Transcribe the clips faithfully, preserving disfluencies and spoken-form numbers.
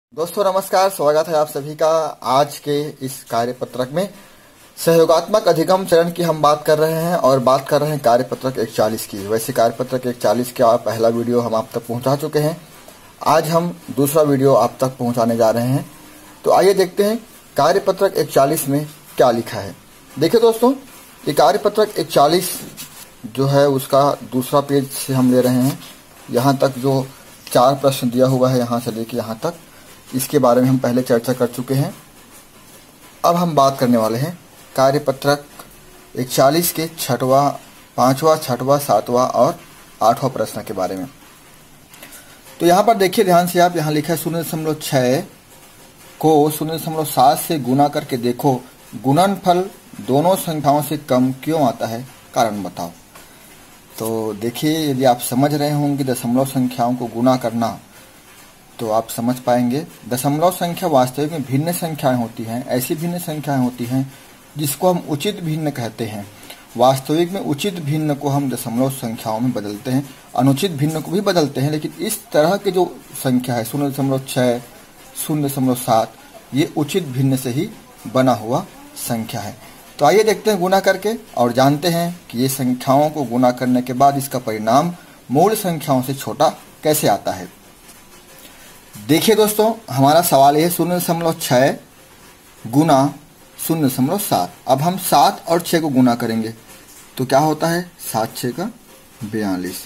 दोस्तों नमस्कार, स्वागत है आप सभी का आज के इस कार्यपत्रक में। सहयोगात्मक अधिगम चरण की हम बात कर रहे हैं और बात कर रहे हैं कार्यपत्रक इकतालीस की। वैसे कार्यपत्रक इकतालीस का पहला वीडियो हम आप तक पहुंचा चुके हैं। आज हम दूसरा वीडियो आप तक पहुंचाने जा रहे हैं। तो आइए देखते हैं कार्यपत्रक इकतालीस में क्या लिखा है। देखिए दोस्तों, ये कार्यपत्रक इकतालीस जो है उसका दूसरा पेज से हम ले रहे हैं। यहाँ तक जो चार प्रश्न दिया हुआ है, यहाँ से लेके यहाँ तक, इसके बारे में हम पहले चर्चा कर चुके हैं। अब हम बात करने वाले हैं कार्यपत्रक इकतालीस के छठवां, पांचवा, छठवां, सातवां और आठवां प्रश्न के बारे में। तो यहाँ पर देखिए ध्यान से, आप यहाँ लिखा है शून्य दशमलव छः को शून्य दशमलव सात से गुना करके देखो, गुणनफल दोनों संख्याओं से कम क्यों आता है, कारण बताओ। तो देखिए, यदि आप समझ रहे होंगे दशमलव संख्याओं को गुना करना, तो आप समझ पाएंगे दशमलव संख्या वास्तविक में भिन्न संख्याएं होती हैं। ऐसी भिन्न संख्याएं होती हैं जिसको हम उचित भिन्न कहते हैं। वास्तविक में उचित भिन्न को हम दशमलव संख्याओं में बदलते हैं, अनुचित भिन्न को भी बदलते हैं, लेकिन इस तरह की जो संख्या है शून्य दशमलव छः, शून्य दशमलव सात, ये उचित भिन्न से ही बना हुआ संख्या है। तो आइए देखते हैं गुना करके और जानते हैं कि ये संख्याओं को गुना करने के बाद इसका परिणाम मूल संख्याओं से छोटा कैसे आता है। देखिए दोस्तों, हमारा सवाल है शून्य दशमलव छः गुना शून्य दशमलव सात। अब हम सात और छः को गुना करेंगे तो क्या होता है, सात छः का बयालीस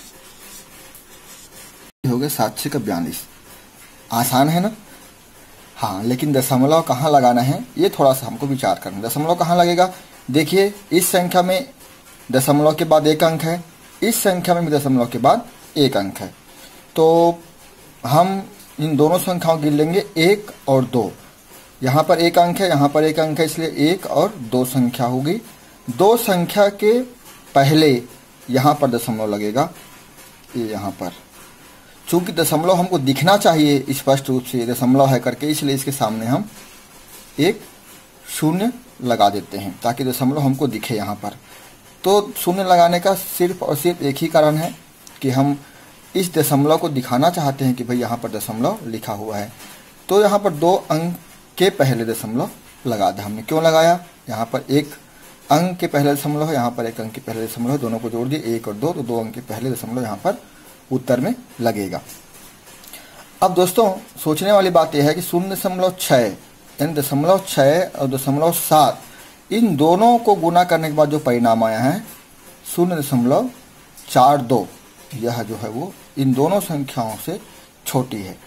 हो गया, सात छः का बयालीस। आसान है ना। हाँ, लेकिन दशमलव कहाँ लगाना है ये थोड़ा सा हमको विचार करना। दशमलव कहाँ लगेगा, देखिए इस संख्या में दशमलव के बाद एक अंक है, इस संख्या में भी दशमलव के बाद एक अंक है। तो हम इन दोनों संख्याओं गिन लेंगे, एक और दो। यहाँ पर एक अंक है, यहाँ पर एक अंक है, इसलिए एक और दो संख्या होगी। दो संख्या के पहले यहाँ पर दशमलव लगेगा, ये यहाँ पर। चूंकि दशमलव हमको दिखना चाहिए स्पष्ट रूप से दशमलव है करके, इसलिए इसके सामने हम एक शून्य लगा देते हैं ताकि दशमलव हमको दिखे यहाँ पर। तो शून्य लगाने का सिर्फ और सिर्फ एक ही कारण है कि हम इस दशमलव को दिखाना चाहते हैं कि भाई यहाँ पर दशमलव लिखा हुआ है। तो यहाँ पर दो अंक के पहले दशमलव लगा दिया हमने। क्यों लगाया, यहाँ पर एक अंक के पहले दशमलव है, यहाँ पर एक अंक के पहले दशमलव है, दोनों को जोड़ दिए एक और दो, तो दो अंक के पहले दशमलव यहाँ पर उत्तर में लगेगा। अब दोस्तों सोचने वाली बात यह है कि शून्य दशमलव छः यानी दशमलव छः और दशमलव सात, इन दोनों को गुना करने के बाद जो परिणाम आया है शून्य दशमलव चार दो, यह जो है वो इन दोनों संख्याओं से छोटी है।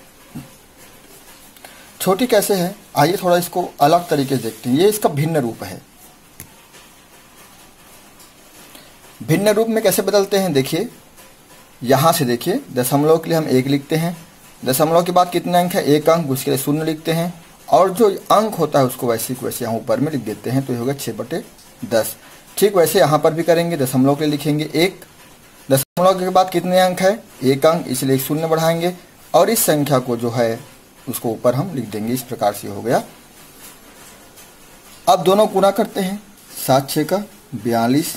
छोटी कैसे है, आइए थोड़ा इसको अलग तरीके से देखते हैं। ये इसका भिन्न रूप है। भिन्न रूप में कैसे बदलते हैं, देखिए यहां से देखिए, दशमलव के लिए हम एक लिखते हैं, दशमलव के बाद कितने अंक है, एक अंक, उसके लिए शून्य लिखते हैं, और जो अंक होता है उसको वैसे को वैसे यहाँ ऊपर में लिख देते हैं, तो ये होगा छः बटे दस। ठीक वैसे यहाँ पर भी करेंगे, दशमलव के लिए लिखेंगे एक, दशमलव के बाद कितने अंक है, एक अंक, इसलिए एक शून्य बढ़ाएंगे, और इस संख्या को जो है उसको ऊपर हम लिख देंगे। इस प्रकार से हो गया। अब दोनों गुना करते हैं, सात छः का बयालीस,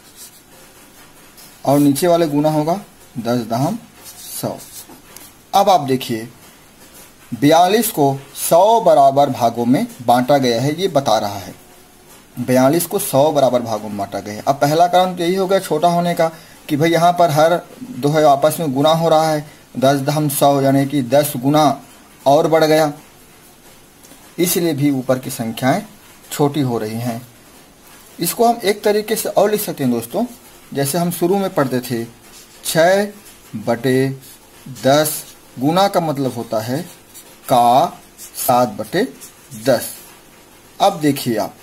और नीचे वाले गुना होगा दस दहम सौ। अब आप देखिए बयालीस को सौ बराबर भागों में बांटा गया है, ये बता रहा है। बयालीस को सौ बराबर भागों में बांटा गया है। अब पहला कारण तो यही हो गया छोटा होने का कि भाई यहाँ पर हर दो है आपस में गुना हो रहा है, दस दहम सौ यानी कि दस गुना और बढ़ गया, इसलिए भी ऊपर की संख्याएं छोटी हो रही हैं। इसको हम एक तरीके से और लिख सकते हैं दोस्तों, जैसे हम शुरू में पढ़ते थे, छः बटे दस, गुना का मतलब होता है का सात बटे दस। अब देखिए आप,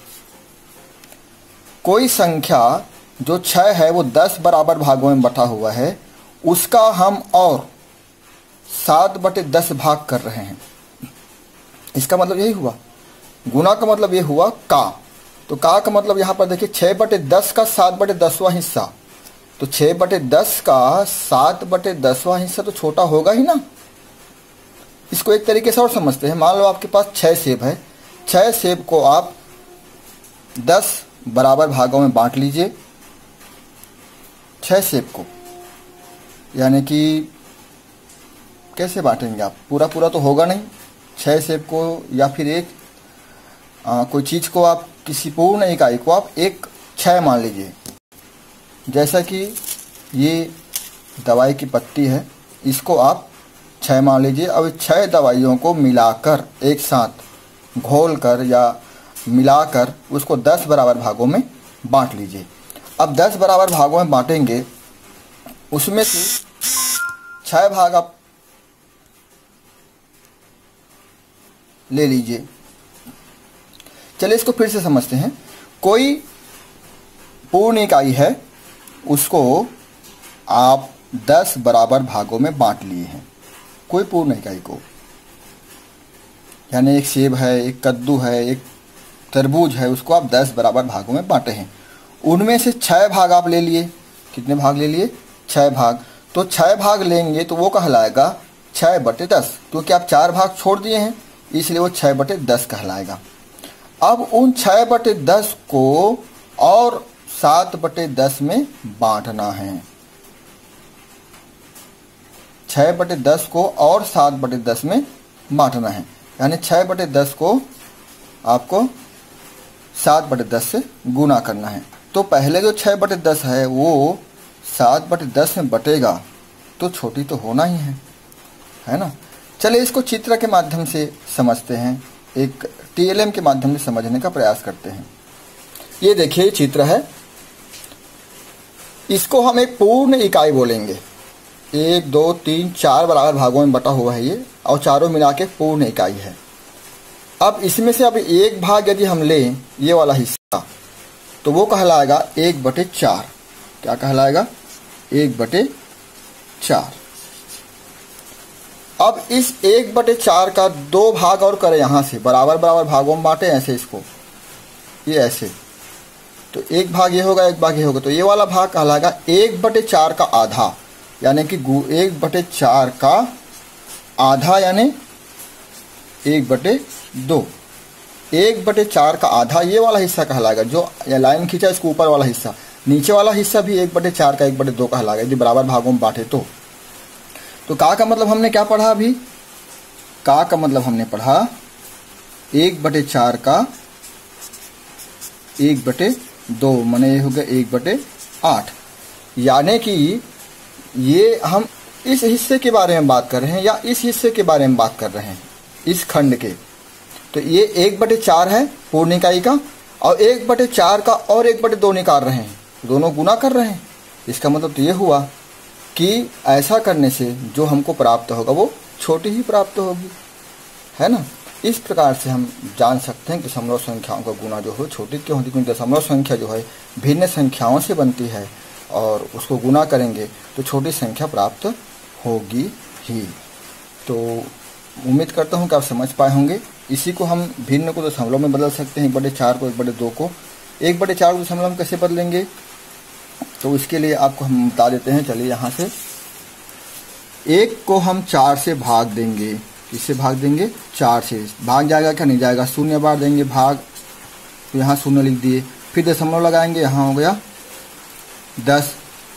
कोई संख्या जो छः है वो दस बराबर भागों में बटा हुआ है, उसका हम और सात बटे दस भाग कर रहे हैं। इसका मतलब यही हुआ। गुना का मतलब ये हुआ का, तो का का मतलब यहाँ पर देखिए छः बटे दस का सात बटे दसवां हिस्सा, तो छः बटे दस का सात बटे दसवां हिस्सा तो छोटा होगा ही ना। इसको एक तरीके से और समझते हैं। मान लो आपके पास छः सेब है, छः सेब को आप दस बराबर भागों में बांट लीजिए, छः सेब को, यानी कि कैसे बांटेंगे आप, पूरा पूरा तो होगा नहीं, छः सेब को या फिर एक आ, कोई चीज़ को आप किसी पूर्ण इकाई को आप एक छः मान लीजिए। जैसा कि ये दवाई की पत्ती है, इसको आप छः मान लीजिए। अब छः दवाइयों को मिलाकर एक साथ घोल कर या मिलाकर उसको दस बराबर भागों में बांट लीजिए। अब दस बराबर भागों में बांटेंगे, उसमें से छः भाग आप ले लीजिए। चलिए इसको फिर से समझते हैं। कोई पूर्ण इकाई है, उसको आप दस बराबर भागों में बांट लिए हैं। कोई पूर्ण इकाई को, यानी एक सेब है, एक कद्दू है, एक तरबूज है, उसको आप दस बराबर भागों में बांटे हैं। उनमें से छः भाग आप ले लिए। कितने भाग ले लिए? छः भाग। तो छः भाग लेंगे तो वो कहलाएगा छः बटे दस, क्योंकि आप चार भाग छोड़ दिए हैं, इसलिए वो छः बटे दस कहलाएगा। अब उन छः बटे दस को और सात बटे दस में बांटना है। छः बटे दस को और सात बटे दस में बांटना है, यानी छः बटे दस को आपको सात बटे दस से गुना करना है। तो पहले जो छः बटे दस है वो सात बटे दस में बटेगा, तो छोटी तो होना ही है, है ना। चलिए इसको चित्र के माध्यम से समझते हैं, एक टीएलएम के माध्यम से समझने का प्रयास करते हैं। ये देखिए चित्र है, इसको हम एक पूर्ण इकाई बोलेंगे। एक दो तीन चार बराबर भागों में बटा हुआ है ये, और चारों मिला के पूर्ण इकाई है। अब इसमें से अब एक भाग यदि हम लें, ये वाला हिस्सा, तो वो कहलाएगा एक बटे चार। क्या कहलाएगा? एक बटे चार। अब इस एक बटे चार का दो भाग और करें, यहां से बराबर बराबर भागों में बांटे ऐसे इसको, ये ऐसे, तो एक भाग ये होगा, एक भाग ये होगा, तो ये वाला भाग कहलाएगा एक बटे चार का आधा, यानी कि एक बटे चार का आधा, यानी एक बटे दो। एक बटे चार का आधा ये वाला हिस्सा कहलाएगा, जो ये लाइन खींचा इसको ऊपर वाला हिस्सा। नीचे वाला हिस्सा भी एक बटे चार का एक बटे दो कहलाएगा, यदि बराबर भागों में बांटे तो। तो का का मतलब हमने क्या पढ़ा अभी? का का मतलब हमने पढ़ा एक बटे चार का एक बटे दो, माने ये हो गया एक बटे आठ। यानी कि ये हम इस हिस्से के बारे में बात कर रहे हैं या इस हिस्से के बारे में बात कर रहे हैं, इस खंड के। तो ये एक बटे चार है पूर्ण इकाई का, और एक बटे चार का और एक बटे दो निकाल रहे हैं, दोनों गुना कर रहे हैं। इसका मतलब तो ये हुआ कि ऐसा करने से जो हमको प्राप्त होगा वो छोटी ही प्राप्त होगी, है ना। इस प्रकार से हम जान सकते हैं कि दशमलव संख्याओं का गुना जो है छोटी क्यों होती है, क्योंकि दशमलव संख्या जो है भिन्न संख्याओं से बनती है, और उसको गुना करेंगे तो छोटी संख्या प्राप्त होगी ही। तो उम्मीद करता हूँ कि आप समझ पाए होंगे। इसी को हम भिन्न को दशमलव में बदल सकते हैं, एक बटे चार को एक बटे दो को। एक बटे चार को दशमलव में कैसे बदलेंगे, तो इसके लिए आपको हम बता देते हैं। चलिए यहाँ से एक को हम चार से भाग देंगे। किससे भाग देंगे? चार से। भाग जाएगा क्या? नहीं जाएगा। शून्य बार देंगे भाग, तो यहाँ शून्य लिख दिए, फिर दशमलव लगाएंगे, यहाँ हो गया दस।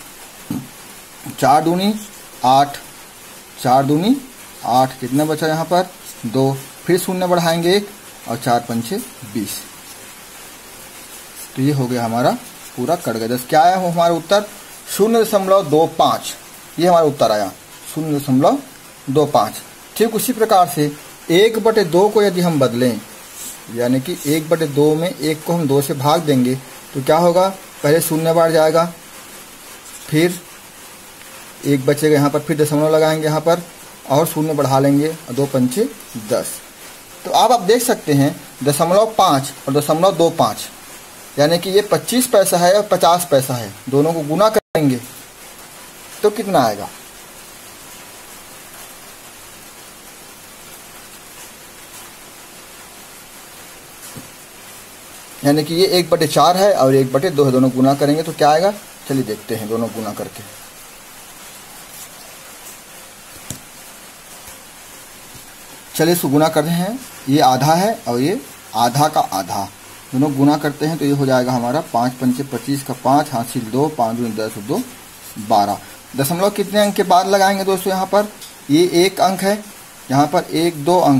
चार दूनी आठ, चार दूनी आठ, कितना बचा यहाँ पर? दो। फिर शून्य बढ़ाएंगे एक, और चार पंचे बीस। तो ये हो गया हमारा पूरा कट गया दस। क्या आया हो हमारा उत्तर? शून्य दशमलव दो पाँच। ये हमारा उत्तर आया शून्य दशमलव दो पाँच। ठीक उसी प्रकार से एक बटे दो को यदि हम बदलें, यानी कि एक बटे दो में एक को हम दो से भाग देंगे, तो क्या होगा? पहले शून्य बार जाएगा, फिर एक बचेगा यहाँ पर, फिर दशमलव लगाएंगे यहाँ पर, और शून्य बढ़ा लेंगे, और दो पंचे दस। तो अब आप देख सकते हैं दशमलव पाँच और दशमलव दो पाँच, यानी कि ये पच्चीस पैसा है और पचास पैसा है, दोनों को गुना करेंगे तो कितना आएगा? यानी कि ये एक बटे चार है और एक बटे दो है, दोनों गुना करेंगे तो क्या आएगा? चलिए देखते हैं दोनों गुना करके। चलिए इसको गुना कर रहे हैं, ये आधा है और ये आधा का आधा, दोनों गुना करते हैं तो ये हो जाएगा हमारा पाँच पंचे पच्चीस का पाँच, हासिल दो, पाँच दूनी दस, दो बारह। दशमलव कितने अंक के बाद लगाएंगे दोस्तों? यहाँ पर ये एक अंक है, यहाँ पर एक दो अंक है,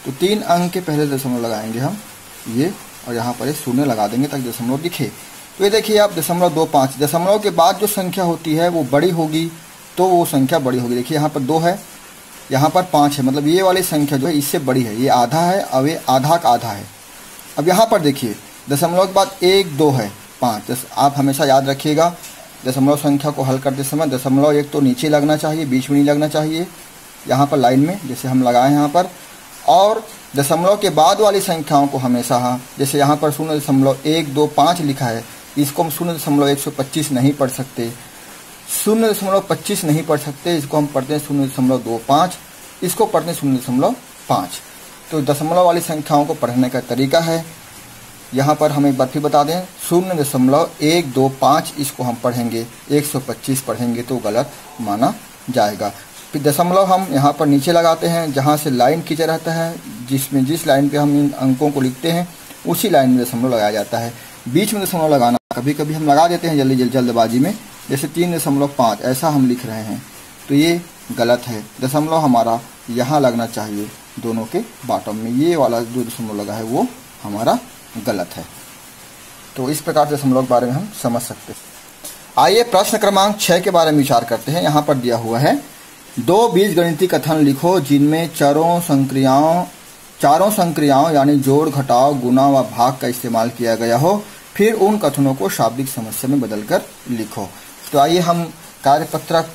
तो तीन अंक के पहले दशमलव लगाएंगे हम ये, और यहाँ पर एक शून्य लगा देंगे ताकि दशमलव दिखे। तो ये देखिए आप दशमलव दो पाँच, दशमलव के बाद जो संख्या होती है वो बड़ी होगी तो वो संख्या बड़ी होगी। देखिए यहाँ पर दो है, यहाँ पर पाँच है, मतलब ये वाली संख्या जो है इससे बड़ी है, ये आधा है और ये आधा का आधा है। अब यहाँ पर देखिए दशमलव के बाद एक दो है पाँच। आप हमेशा याद रखिएगा दशमलव संख्या को हल करते समय दशमलव एक तो नीचे लगना चाहिए, बीच में नहीं लगना चाहिए, यहाँ पर लाइन में जैसे हम लगाए यहाँ पर। और दशमलव के बाद वाली संख्याओं को हमेशा, जैसे यहाँ पर शून्य दशमलव एक दो पाँच लिखा है, इसको हम शून्य दशमलव एक सौ पच्चीस नहीं पढ़ सकते, शून्य दशमलव पच्चीस नहीं पढ़ सकते, इसको हम पढ़ते हैं शून्य दशमलव दो पाँच, इसको पढ़ते हैं शून्य दशमलव पाँच। तो दशमलव वाली संख्याओं को पढ़ने का तरीका है, यहाँ पर हम एक बार फिर बता दें, शून्य दशमलव एक दो पाँच इसको हम पढ़ेंगे, एक सौ पच्चीस पढ़ेंगे तो गलत माना जाएगा। फिर दशमलव हम यहाँ पर नीचे लगाते हैं, जहाँ से लाइन खींचा रहता है, जिसमें जिस लाइन पे हम इन अंकों को लिखते हैं उसी लाइन में दशमलव लगाया जाता है। बीच में दशमलव लगाना कभी कभी हम लगा देते हैं जल्दी जल्द जल्दबाजी में, जैसे तीन दशमलव पाँच ऐसा हम लिख रहे हैं, तो ये गलत है। दशमलव हमारा यहाँ लगना चाहिए दोनों के बॉटम में, ये वाला जो दशमलव लगा है वो हमारा गलत है। तो इस प्रकार दशमलव के बारे में हम समझ सकते हैं। आइए प्रश्न क्रमांक छः के बारे में विचार करते हैं। यहाँ पर दिया हुआ है, दो बीजगणितीय कथन लिखो जिनमें चारों संक्रियाओं चारों संक्रियाओं यानी जोड़, घटाव, गुणा व भाग का इस्तेमाल किया गया हो, फिर उन कथनों को शाब्दिक समस्या में बदलकर लिखो। तो आइए हम कार्यपत्रक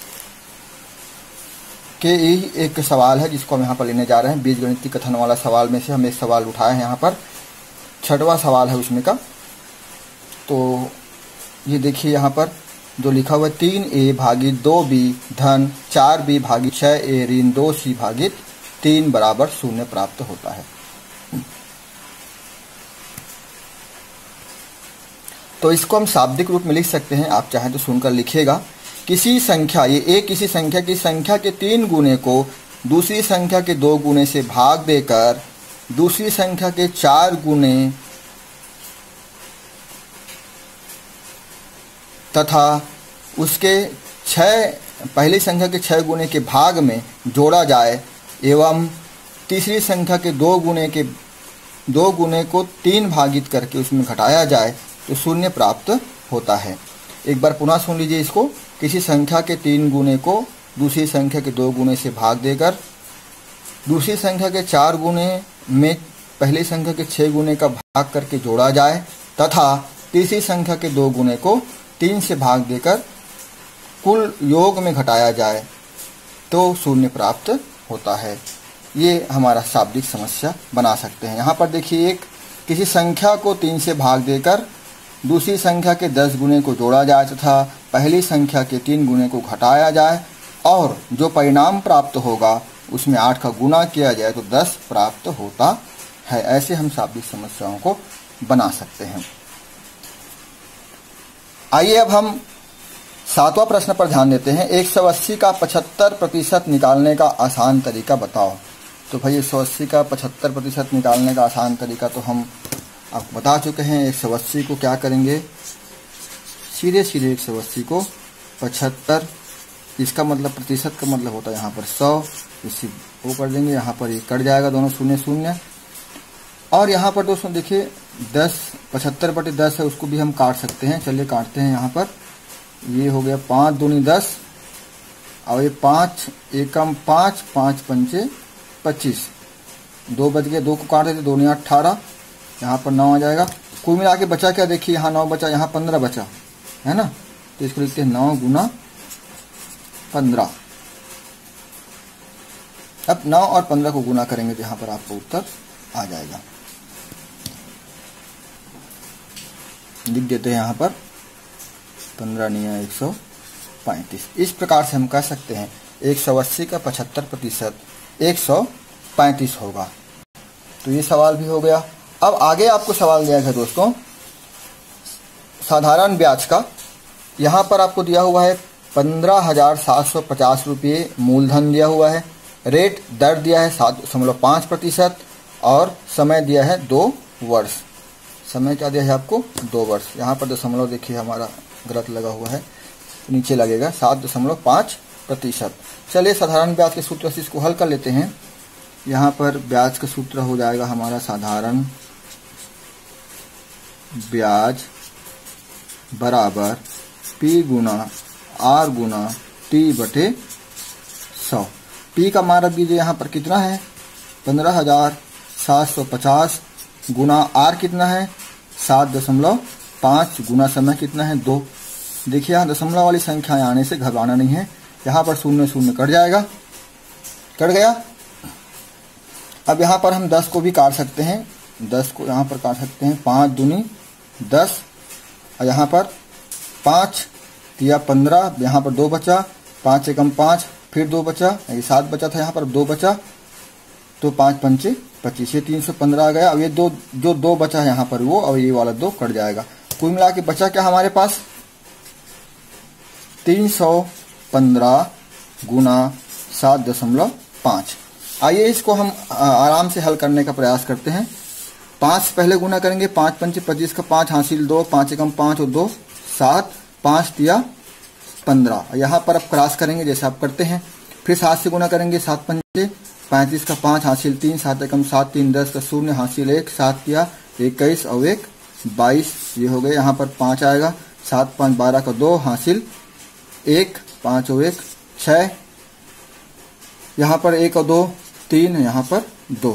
के ही एक सवाल है जिसको हम यहाँ पर लेने जा रहे हैं, बीजगणितीय कथन वाला सवाल में से हम एक सवाल उठाए हैं, यहाँ पर छठवां सवाल है उसमें का। तो ये देखिए यहाँ पर जो लिखा हुआ है, तीन ए भागित दो बी धन चार बी भागित छः ए ऋण दो सी भागित तीन बराबर शून्य प्राप्त होता है। तो इसको हम शाब्दिक रूप में लिख सकते हैं, आप चाहें तो सुनकर लिखिएगा। किसी संख्या, ये एक किसी संख्या की संख्या के तीन गुणे को दूसरी संख्या के दो गुणे से भाग देकर दूसरी संख्या के चार गुणे तथा उसके छः पहली संख्या के छः गुणे के भाग में जोड़ा जाए एवं तीसरी संख्या के दो गुणे के दो गुणे को तीन भागित करके उसमें घटाया जाए तो शून्य प्राप्त होता है। एक बार पुनः सुन लीजिए इसको। किसी संख्या के तीन गुणे को दूसरी संख्या के दो गुणे से भाग देकर दूसरी संख्या के चार गुणे में पहली संख्या के छः गुणे का भाग करके जोड़ा जाए तथा तीसरी संख्या के दो गुणे को तीन से भाग देकर कुल योग में घटाया जाए तो शून्य प्राप्त होता है। ये हमारा शाब्दिक समस्या बना सकते हैं। यहाँ पर देखिए, एक किसी संख्या को तीन से भाग देकर दूसरी संख्या के दस गुणे को जोड़ा जाए तथा पहली संख्या के तीन गुणे को घटाया जाए और जो परिणाम प्राप्त होगा उसमें आठ का गुणा किया जाए तो दस प्राप्त होता है। ऐसे हम शाब्दिक समस्याओं को बना सकते हैं। आइए अब हम सातवां प्रश्न पर ध्यान देते हैं। एक सौ अस्सी का पचहत्तर प्रतिशत निकालने का आसान तरीका बताओ। तो भाई एक सौ अस्सी का पचहत्तर प्रतिशत निकालने का आसान तरीका तो हम आपको बता चुके हैं। एक सौ अस्सी को क्या करेंगे, सीधे सीधे एक सौ अस्सी को पचहत्तर, इसका मतलब प्रतिशत का मतलब होता है यहाँ पर सौ, इसी वो कर देंगे, यहाँ पर ये कट जाएगा दोनों शून्य शून्य। और यहाँ पर दोस्तों देखिए दस, पचहत्तर बटे दस है उसको भी हम काट सकते हैं। चलिए काटते हैं। यहाँ पर ये हो गया पाँच दूनी दस और ये पाँच एकम पाँच, पाँच पंचे पच्चीस, दो बच गए, दो को काट देते, दो नहीं अट्ठारह, यहाँ पर नौ आ जाएगा। कुल मिला के बचा क्या, देखिए यहाँ नौ बचा, यहाँ पंद्रह बचा है ना, तो इसको लिखते हैं नौ गुना पंद्रह। अब नौ और पंद्रह को गुना करेंगे तो यहाँ पर आपको उत्तर आ जाएगा। लिख देते हैं यहाँ पर पंद्रह निया एक सौ पैंतीस। इस प्रकार से हम कह सकते हैं एक सौ अस्सी का पचहत्तर प्रतिशत एक सौ पैंतीस होगा। तो ये सवाल भी हो गया। अब आगे आपको सवाल दिया गया दोस्तों साधारण ब्याज का। यहाँ पर आपको दिया हुआ है पंद्रह हजार सात सौ पचास रुपये मूलधन दिया हुआ है, रेट दर दिया है सात दशमलव पाँच प्रतिशत और समय दिया है दो वर्ष। समय क्या दिया है आपको, दो वर्ष। यहाँ पर दशमलव देखिए हमारा गलत लगा हुआ है, नीचे लगेगा सात दशमलव पाँच प्रतिशत। चलिए साधारण ब्याज के सूत्र से इसको हल कर लेते हैं। यहाँ पर ब्याज का सूत्र हो जाएगा हमारा साधारण ब्याज बराबर पी गुना आर गुना टी बटे सौ। पी का मान रख दीजिए यहाँ पर कितना है, पंद्रह हजार सात सौ पचास गुना आर कितना है, सात दशमलव पाँच गुना समय कितना है, दो। देखिए यहाँ दशमलव वाली संख्याएं आने से घबराना नहीं है, यहाँ पर शून्य शून्य कट जाएगा, कट गया। अब यहाँ पर हम दस को भी काट सकते हैं, दस को यहाँ पर काट सकते हैं, पाँच दूनी दस, और यहाँ पर पाँच या पंद्रह, यहाँ पर दो बचा, पाँच एकम पाँच, फिर दो बचा, ये सात बचा था, यहाँ पर दो बचा, तो पाँच पंचे पच्चीस, ये तीन सौ पंद्रह आ गया। अब ये दो जो दो बचा है यहाँ पर वो, और ये वाला दो कट जाएगा। कुल मिला के बचा क्या हमारे पास, तीन सौ पंद्रह गुना सात दशमलव पाँच। आइए इसको हम आराम से हल करने का प्रयास करते हैं। पाँच पहले गुना करेंगे, पाँच पंचे पच्चीस का पाँच हासिल दो, पाँच एकम पाँच और दो सात, पाँच तिया पंद्रह। यहाँ पर अब क्रॉस करेंगे जैसे आप करते हैं, फिर सात से गुना करेंगे, सात पंचे पैंतीस का पाँच हासिल तीन, सात एकम सात, तीन दस का शून्य हासिल एक, सात तिया इक्कीस और एक बाईस, ये हो गए। यहाँ पर पाँच आएगा, सात पाँच बारह का दो हासिल एक, पाँच और एक छः, यहाँ पर एक और दो तीन, यहाँ पर दो।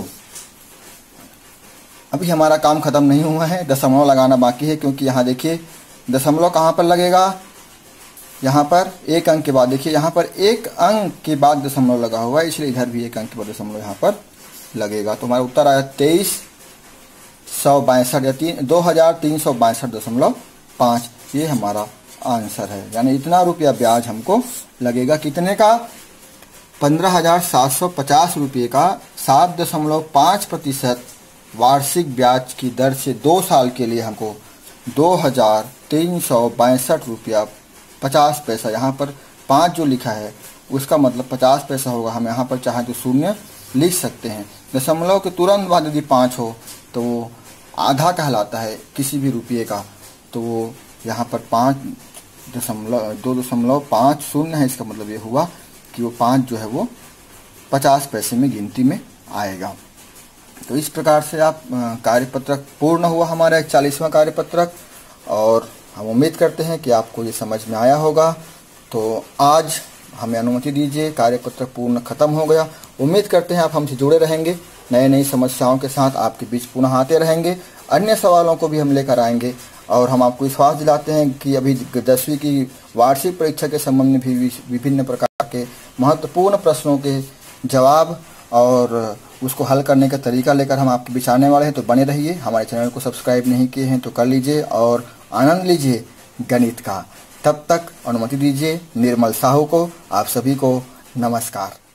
अभी हमारा काम खत्म नहीं हुआ है, दशमलव लगाना बाकी है, क्योंकि यहाँ देखिए दशमलव कहाँ पर लगेगा, यहाँ पर एक अंक के बाद, देखिए यहाँ पर एक अंक के बाद दशमलव लगा हुआ है, इसलिए इधर भी एक अंक के बाद दशमलव यहाँ पर लगेगा। तो हमारा उत्तर आया तेईस सौ बासठ या तीन दो हजार तीन सौ बासठ दशमलव पाँच, ये हमारा आंसर है। यानी इतना रुपया ब्याज हमको लगेगा, कितने का, पंद्रह हजार सात सौ पचास रुपये का सात दशमलव पाँच प्रतिशत वार्षिक ब्याज की दर से दो साल के लिए हमको दो हजार तीन सौ बासठ रुपया पचास पैसा। यहाँ पर पाँच जो लिखा है उसका मतलब पचास पैसा होगा, हम यहाँ पर चाहें तो शून्य लिख सकते हैं। दशमलव के तुरंत बाद यदि पाँच हो तो वो आधा कहलाता है किसी भी रुपये का, तो वो यहाँ पर पाँच दशमलव दो दशमलव पाँच शून्य है, इसका मतलब ये हुआ कि वो पाँच जो है वो पचास पैसे में गिनती में आएगा। तो इस प्रकार से आप कार्यपत्रक पूर्ण हुआ हमारा इकतालीसवां कार्यपत्रक, और हम उम्मीद करते हैं कि आपको ये समझ में आया होगा। तो आज हमें अनुमति दीजिए, कार्यपत्रक पूर्ण खत्म हो गया। उम्मीद करते हैं आप हमसे जुड़े रहेंगे, नए नई समस्याओं के साथ आपके बीच पुनः आते रहेंगे, अन्य सवालों को भी हम लेकर आएंगे। और हम आपको विश्वास दिलाते हैं कि अभी दसवीं की वार्षिक परीक्षा के संबंध में भी विभिन्न प्रकार के महत्वपूर्ण प्रश्नों के जवाब और उसको हल करने का तरीका लेकर हम आपके बीच आने वाले हैं। तो बने रहिए, हमारे चैनल को सब्सक्राइब नहीं किए हैं तो कर लीजिए और आनंद लीजिए गणित का। तब तक अनुमति दीजिए निर्मल साहू को। आप सभी को नमस्कार।